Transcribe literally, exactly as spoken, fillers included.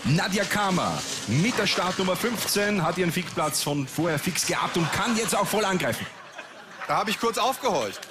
Nadia Khama mit der Startnummer fünfzehn hat ihren Fixplatz von vorher fix gehabt und kann jetzt auch voll angreifen. Da habe ich kurz aufgehorcht.